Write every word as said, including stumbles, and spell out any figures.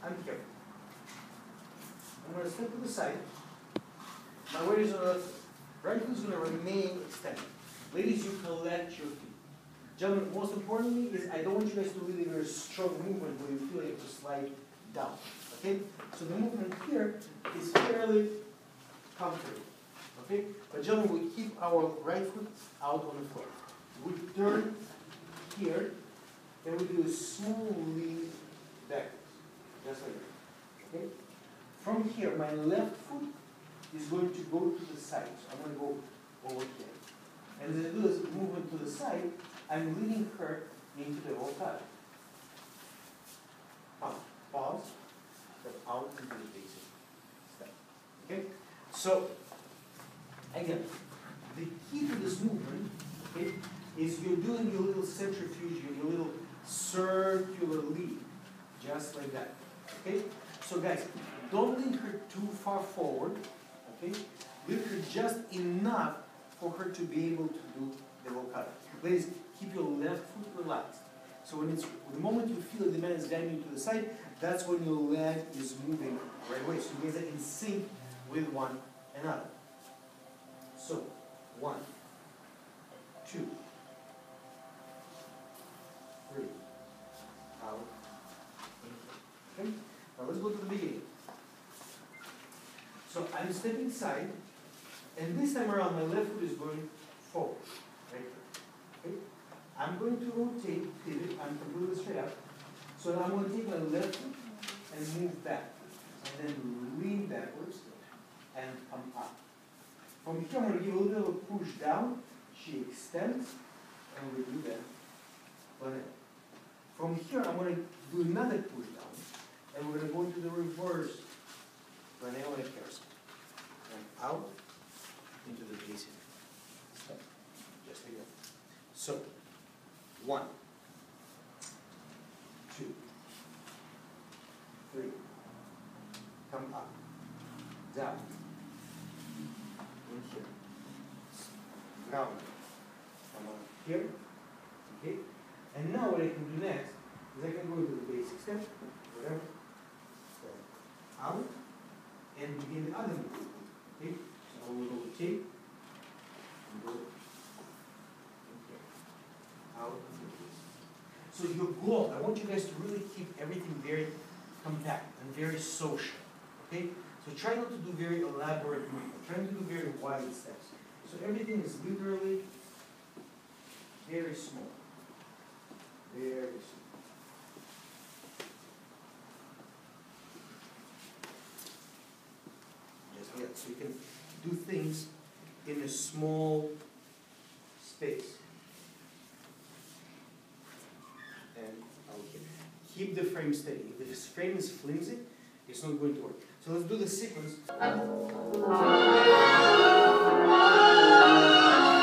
I'm here. I'm going to step to the side. My weight is on the left foot. Right foot is going to remain extended. Ladies, you collect your feet. Gentlemen, most importantly is I don't want you guys to really do a strong movement where you feel you have to slide down. Okay? So the movement here is fairly comfortable. Okay? But gentlemen, we keep our right foot out on the floor. We turn here, and we do a small lean backwards. Just like that. Okay? From here, my left foot is going to go to the side. So I'm going to go over here. And as I do this movement to the side, I'm leading her into the avocado. Up, pause, step out into the basic step. Okay? So, again, the key to this movement, okay, is you're doing your little centrifuge, your little circular lead, just like that. Okay? So guys, don't lean her too far forward, okay? Lean her just enough for her to be able to do the avocado. Ladies, keep your left foot relaxed. So when it's the moment you feel the man is guiding you to the side, that's when your leg is moving right away. So you guys are in sync with one another. So, one, two, three, out, okay? Now let's go to the beginning. So I'm stepping side, and this time around my left foot is going forward, right? Okay? I'm going to rotate, pivot, I'm completely straight up. So now I'm going to take my left foot and move backwards, and then lean backwards and come up. From here, I'm going to give a little push down. She extends, and we do that. From here, I'm going to do another push down, and we're going to go into the reverse flanelle and carousel. And out into the basic step. Just like that. So, one, two, three, come up, down, in here, down, come on here, okay? And now what I can do next is I can go into the basic step, whatever, step out, and begin the other movement, okay? So I will rotate, and go in here, out, and so your goal, I want you guys to really keep everything very compact and very social, okay? So try not to do very elaborate movement. Try to do very wide steps. So everything is literally very small. Very small. Just yeah, so you can do things in a small space. And okay. Keep the frame steady. If this frame is flimsy, it's not going to work. So let's do the sequence.